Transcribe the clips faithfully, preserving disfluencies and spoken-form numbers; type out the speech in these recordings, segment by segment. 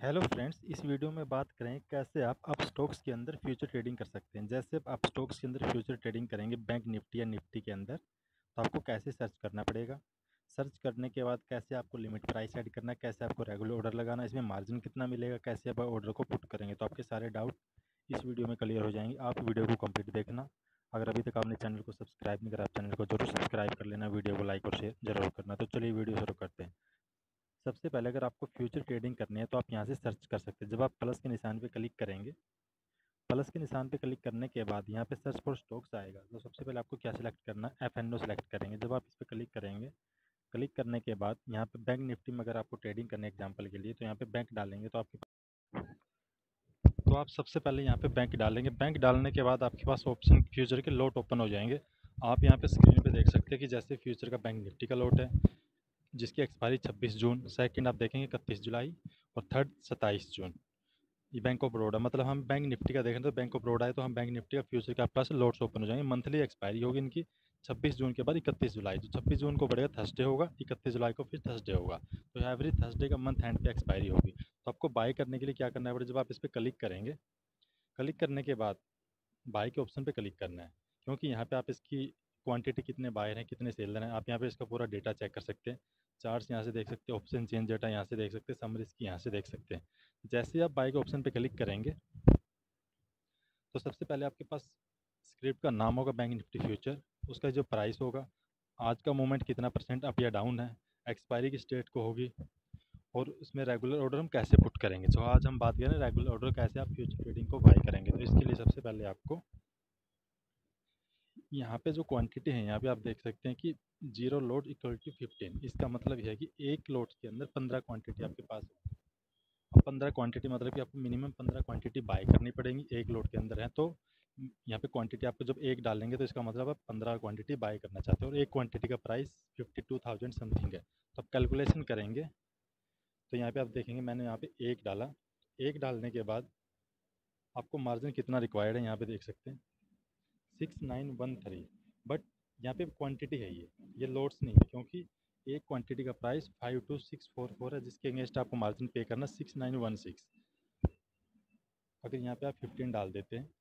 Hello friends, इस video में बात करें कैसे आप अब स्टॉक्स के अंदर फ्यूचर ट्रेडिंग कर सकते हैं। जैसे आप स्टॉक्स के अंदर फ्यूचर ट्रेडिंग करेंगे बैंक निफ्टी या निफ्टी के अंदर, तो आपको कैसे सर्च करना पड़ेगा। सर्च करने के बाद कैसे आपको लिमिट प्राइस ऐड करना है, कैसे आपको रेगुलर ऑर्डर लगाना है, इसमें मार्जिन कितना मिलेगा, कैसे आप ऑर्डर को पुट करेंगे, तो आपके सारे डाउट इस वीडियो में क्लियर हो जाएंगे। आप वीडियो को कंप्लीट देखना। अगर अभी तक आपने चैनल को सब्सक्राइब नहीं करा, आप चैनल को जरूर सब्सक्राइब कर लेना, वीडियो को लाइक और शेयर जरूर करना। तो चलिए वीडियो शुरू करते हैं। सबसे पहले अगर आपको फ्यूचर ट्रेडिंग करनी है तो आप यहाँ से सर्च कर सकते हैं। जब आप प्लस के निशान पे क्लिक करेंगे, प्लस के निशान पे क्लिक करने के बाद यहाँ पे सर्च फॉर स्टॉक्स आएगा। तो सबसे पहले आपको क्या सिलेक्ट करना है, एफ एन ओ सेलेक्ट करेंगे। जब आप इस पर क्लिक करेंगे, क्लिक करने के बाद यहाँ पे बैंक निफ्टी में अगर आपको ट्रेडिंग करने एग्जाम्पल के लिए, तो यहाँ पे बैंक डालेंगे। तो आपके तो आप सबसे पहले यहाँ पे बैंक डालेंगे। बैंक डालने के बाद आपके पास ऑप्शन फ्यूचर के लोट ओपन हो जाएंगे। आप यहाँ पे स्क्रीन पे देख सकते हैं कि जैसे फ्यूचर का बैंक निफ्टी का लोट है, जिसकी एक्सपायरी छब्बीस जून, सेकंड आप देखेंगे इकतीस जुलाई और थर्ड सत्ताईस जून। ये बैंक ऑफ बड़ौदा, मतलब हम बैंक निफ्टी का देखें तो बैंक ऑफ बड़ौदा है, तो हम बैंक निफ्टी का फ्यूचर के पास लॉट्स ओपन हो जाएंगे। मंथली एक्सपायरी होगी इनकी छब्बीस जून के बाद इकतीस जुलाई। तो छब्बीस जून को बढ़ेगा थर्सडे होगा, इकतीस जुलाई को फिर थर्सडे होगा। तो एवरी थर्सडे का मंथ एंड पे एक्सपायरी होगी। तो आपको बाय करने के लिए क्या करना है, जब आप इस पर क्लिक करेंगे, क्लिक करने के बाद बाय के ऑप्शन पे क्लिक करना है, क्योंकि यहाँ पे आप इसकी क्वांटिटी कितने बायर हैं कितने सेलर हैं, आप यहाँ पे इसका पूरा डेटा चेक कर सकते हैं। चार्ट्स यहाँ से देख सकते हैं, ऑप्शन चेंज डेटा यहाँ से देख सकते हैं, समरीज की यहाँ से देख सकते हैं। जैसे ही आप बाय के ऑप्शन पे क्लिक करेंगे, तो सबसे पहले आपके पास स्क्रिप्ट का नाम होगा बैंक निफ्टी फ्यूचर, उसका जो प्राइस होगा, आज का मूवमेंट कितना परसेंट अप या डाउन है, एक्सपायरी की डेट को होगी, और उसमें रेगुलर ऑर्डर हम कैसे पुट करेंगे। तो आज हम बात करें रेगुलर ऑर्डर कैसे आप फ्यूचर ट्रेडिंग को बाय करेंगे। तो इसके लिए सबसे पहले आपको यहाँ पे जो क्वांटिटी है, यहाँ पे आप देख सकते हैं कि zero load equal to fifteen. इसका मतलब यह है कि एक लोड के अंदर पंद्रह क्वांटिटी आपके पास है। अब पंद्रह क्वांटिटी मतलब कि आपको मिनिमम पंद्रह क्वांटिटी बाय करनी पड़ेंगी, एक लोड के अंदर है। तो यहाँ पे क्वांटिटी आपको जब एक डालेंगे, तो इसका मतलब आप पंद्रह क्वांटिटी बाय करना चाहते हो, और एक क्वांटिटी का price fifty two thousand something है। तो आप कैलकुलेशन करेंगे, तो यहाँ पे आप देखेंगे मैंने यहाँ पे एक डाला। एक डालने के बाद आपको मार्जिन कितना रिक्वायर्ड है यहाँ पे देख सकते हैं, six nine one three. But यहाँ पे क्वांटिटी है, ये ये लोड्स नहीं है, क्योंकि एक क्वांटिटी का price five two six four four है, जिसके अगेंस्ट आपको मार्जिन पे करना सिक्स नाइन वन सिक्स। अगर यहाँ पे आप फिफ्टीन डाल देते हैं,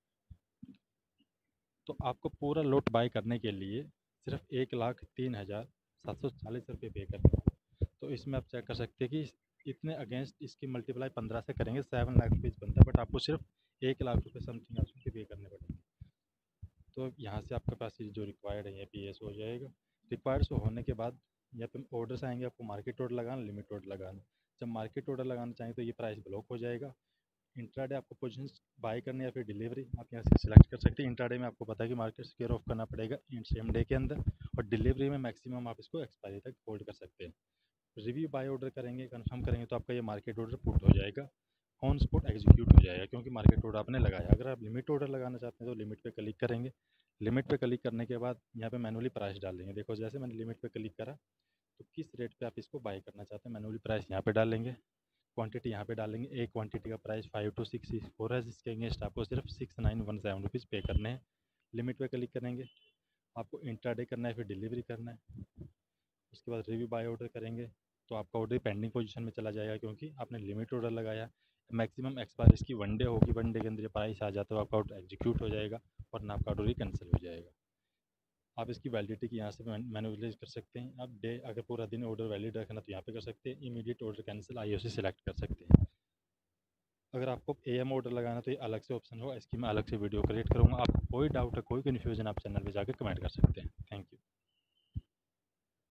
तो आपको पूरा लोट बाय करने के लिए सिर्फ एक लाख तीन हज़ार सात सौ चालीस रुपये पे करना है। तो इसमें आप चेक कर सकते हैं कि इतने अगेंस्ट इसकी मल्टीप्लाई पंद्रह से करेंगे सेवन लाख रुपीज़ बनता है, बट आपको सिर्फ एक लाख रुपये समथिंग आपको पे करने पड़ेंगे। तो यहाँ से आपके पास ये जो रिक्वायर्ड है ये पी एस हो जाएगा। रिक्वायर्ड से होने के बाद यहाँ पे ऑर्डर्स आएंगे, आपको मार्केट ऑर्डर लगाना, लिमिट ऑर्डर लगाना। जब मार्केट ऑर्डर लगाना चाहें तो ये प्राइस ब्लॉक हो जाएगा। इंट्राडे आपको पोजीशन बाय करनी है या फिर डिलीवरी, आप यहाँ से सिलेक्ट कर सकते हैं। इंट्राडे में आपको पता है कि मार्केट स्क्वेयर ऑफ करना पड़ेगा सेम डे के अंदर, और डिलीवरी में मैक्सिमम आप इसको एक्सपायरी तक होल्ड कर सकते हैं। रिव्यू बाय ऑर्डर करेंगे, कंफर्म करेंगे, तो आपका ये मार्केट ऑर्डर पुट हो जाएगा, ऑन स्पॉट एग्जीक्यूट हो जाएगा, क्योंकि मार्केट ऑर्डर आपने लगाया। अगर आप लिमिट ऑर्डर लगाना चाहते हैं तो लिमिट पे क्लिक करेंगे। लिमिट पे क्लिक करने के बाद यहाँ पे मैनुअली प्राइस डालेंगे। देखो जैसे मैंने लिमिट पे क्लिक करा, तो किस रेट पे आप इसको बाय करना चाहते हैं, मैनुअली प्राइस यहाँ पे डालेंगे, क्वांटिटी यहाँ पे डालेंगे। एक क्वांटिटी का price five two six four है, जिसके अगेंस्ट आपको सिर्फ six nine one seven rupees पे करने हैं। लिमिट पे क्लिक करेंगे, आपको इंट्राडे करना है फिर डिलीवरी करना है। उसके बाद रिव्यू बाय ऑर्डर करेंगे, तो आपका ऑर्डर पेंडिंग पोजीशन में चला जाएगा, क्योंकि आपने लिमिट ऑर्डर लगाया। मैक्सिमम एक्सपायर इसकी वन डे होगी, वन डे के अंदर प्राइस आ जाता है, आपका ऑर्डर एग्जीक्यूट हो जाएगा, वरना आपका ऑर्डर ही कैंसिल हो जाएगा। आप इसकी वैलिडिटी की यहाँ से मैनुअलाइज कर सकते हैं। आप डे अगर पूरा दिन ऑर्डर वैलिड रखना तो यहाँ पे कर सकते हैं, immediate order cancel I O C select कर सकते हैं। अगर आपको ए एम ऑर्डर लगाना तो ये अलग से ऑप्शन होगा, इसकी मैं अलग से वीडियो क्रिएट करूँगा। आपको कोई डाउट है, कोई कन्फ्यूजन, आप चैनल पर जाकर कमेंट कर सकते हैं। Thank you.